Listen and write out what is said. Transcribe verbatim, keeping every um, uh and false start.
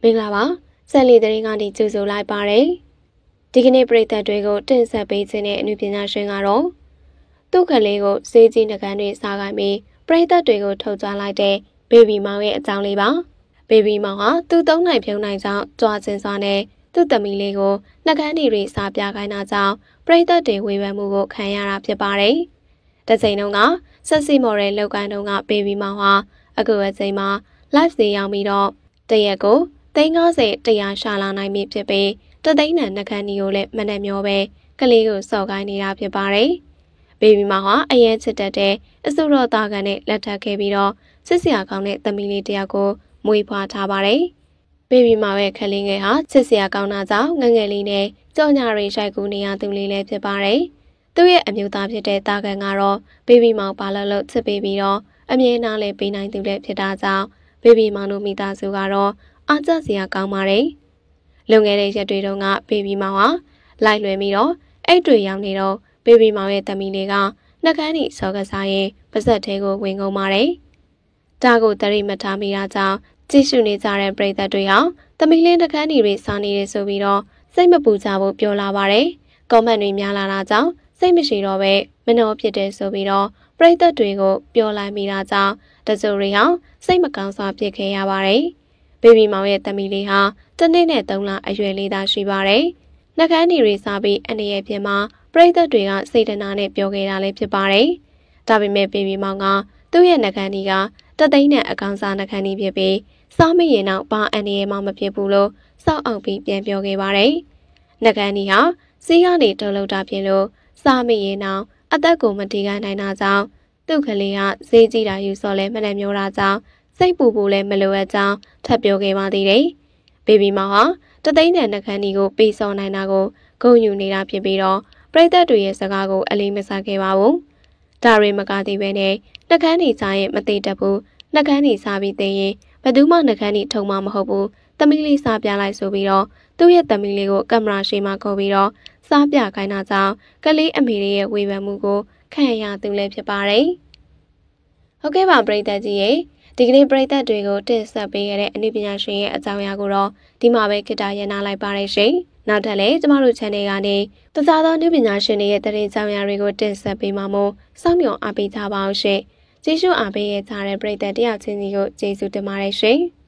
မင်္ဂလာပါဆက်လီသတင်းကနေကြိုဆိုလိုက်ပါတယ်ဒီကနေ့ပြည်သက်တွေကိုတင်ဆက်ပေးခြင်းတဲ့အနုပညာရှင်ကတော့သူ့ကလေးကိုစေးကြီးနှကန်းတွေစားခိုင်းပြီးပြည်သက်တွေကိုထုတ်ကြလိုက်တဲ့ဘေဘီမောင်ရဲ့အကြောင်းလေးပါဘေဘီမောင်ဟာသူ့သုံးနိုင်ဖြုံနိုင်ကြောင်းကြွားစင်စွာနဲ့သူ့သမီးလေးကိုနှကန်းတွေစားပြခိုင်းတာကြောင့်ပြည်သက်တွေဝေဖန်မှုကိုခံရတာဖြစ်ပါတယ်တချိန်တုန်းကဆက်စီမော်ရဲ့လောက်ကိုင်းတုန်းကဘေဘီမောင်ဟာအခုအချိန်မှာ live စီရောက်ပြီးတော့တရက်ကိုသိန်း၅၀တရားရှာလာနိုင်ပြီဖြစ်ပြီးတသိန်းနဲ့နှကန်းဒီကိုလည်းမနဲ့မျောပဲကလေးကိုစော့ကိုင်းနေတာဖြစ်ပါတယ်။ဘေဘီမောင်ဟာအရင်ချစ်တတ်တဲ့အစုတော်သားကန်နဲ့လက်ထပ်ခဲ့ပြီးတော့စစ်စရာကောင်းတဲ့သမီးလေးတစ်ယောက်ကိုမွေးဖွားထားပါတယ်။ဘေဘီမောင်ရဲ့ကလေးငယ်ဟာချစ်စရာကောင်းတာကြောင့်ငငယ်လေးနဲ့ကြော်ညာရီရိုက်ကူးနေရသူလေးလည်းဖြစ်ပါတယ်။သူ့ရဲ့အမျိုးသားဖြစ်တဲ့တာကန်ကတော့ဘေဘီမောင်ပါလို့လို့ချစ်ပေးပြီးတော့အမြဲတမ်းလေးပေးနိုင်သူလည်းဖြစ်တာကြောင့်ဘေဘီမောင်တို့မိသားစုကတော့အားကျစရာကောင်းပါတယ်။လုံငယ်တဲ့ရက်တွေတုန်းကဘေဘီမောင်ဟာလိုက်လွယ်ပြီးတော့အိတ်တွေရောက်နေတော့ဘေဘီမောင်ရဲ့သမီးလေးကနှကန်းဤစောကစားရင်ပါဇက်သေးကိုဝင်ကုန်ပါတယ်။ဒါကိုတရိမထားမိတာကြောင့်ကြည့်ရှုနေကြတဲ့ပရိသတ်တွေဟာသမီးလေးနှကန်းဤတွေစားနေတယ်ဆိုပြီးတော့စိတ်မပူကြဖို့ပြောလာပါတယ်။ကွန်မန့်တွေများလာတာကြောင့်စိတ်မရှိတော့ပဲမနှောဖြစ်တယ်ဆိုပြီးတော့ပရိသတ်တွေကိုပြောလိုက်မိတာကြောင့်တချို့တွေဟာစိတ်မကောင်းစွာဖြစ်ခဲ့ရပါတယ်။ဘေဘီမောင်ရဲ့သမီးလေးဟာတနေ့နဲ့သုံးလအရွယ်လေးသာရှိပါတယ်။နှကန်းဒီတွေစားပြီးအနေရဲ့ပြင်မှာပရိသတ်တွေကစိတ်တနာနဲ့ပြောခဲ့တာလည်းဖြစ်ပါတယ်။ဒါပေမဲ့ဘေဘီမောင်ကသူ့ရဲ့နှကန်းဒီကတသိန်းနဲ့အကောင်စားနှကန်းဒီဖြစ်ပြီးစားမိရင်တော့ဘာအနေရဲ့မှမဖြစ်ဘူးလို့စောက်အောင်ပြီးပြန်ပြောခဲ့ပါတယ်။နှကန်းဒီဟာစီးကနေထုတ်လုပ်တာဖြစ်လို့စားမိရင်တော့အသက်ကိုမတီးခိုင်းနိုင်တာကြောင့်သူ့ကလေးကဈေးကြီးတာယူစော်လဲမနဲ့မျိုးတာကြောင့်စိတ်ပူပူလည်းမလိုအပ်ကြောင်းထပ်ပြောခဲ့ပါသေးတယ်။ဘေဘီမောင်ဟာတသိန်းနဲ့နှကန်းဒီကိုပေးစော်နိုင်တာကိုဂုဏ်ယူနေတာဖြစ်ပြီးတော့ပရိသတ်တွေရဲ့စကားကိုအလေးမစားခဲ့ပါဘူး။ဒါရီမကသေးပဲနဲ့နှကန်းဒီစားရင်မသေးတတ်ဘူး။နှကန်းဒီစားပြီးသိရင်ဘယ်သူမှနှကန်းဒီထုံမှမဟုတ်ဘူး။သမီးလေးစားပြလိုက်ဆိုပြီးတော့သူ့ရဲ့သမီးလေးကိုကင်မရာရှေ့မှာခေါ်ပြီးတော့စားပြခိုင်းတာကြောင့်ကလေးအမေရဲ့ဝေဖန်မှုကိုခံရသူလည်းဖြစ်ပါတယ်။ဟုတ်ကဲ့ပါပရိသတ်ကြီးရေဒီကနေ့ပရိသတ်တွေကိုတင်ဆက်ပေးရတဲ့အနုပညာရှင်ရဲ့အကြောင်းအရာကိုတော့ဒီမှာပဲခေတ္တရနာလိုက်ပါရရှင်။နောက်ထပ်လည်းကျမတို့ channel ကနေတခြားသောအနုပညာရှင်တွေရဲ့သတင်းကြောင်းအရာတွေကိုတင်ဆက်ပေးမှာမို့စောင့်မျှော်အားပေးကြပါအောင်ရှင်။ကျေးဇူးအားပေးရကြတဲ့ပရိသတ်တယောက်ချင်းစီကိုကျေးဇူးတင်ပါတယ်ရှင်။